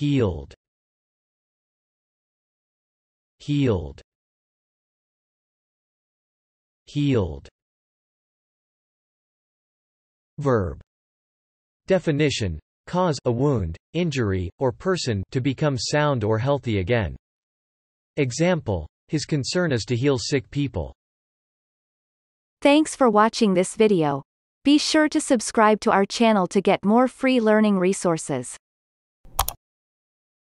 healed, healed, healed. Verb. Definition: cause a wound, injury, or person to become sound or healthy again. Example: his concern is to heal sick people. Thanks for watching this video. Be sure to subscribe to our channel to get more free learning resources.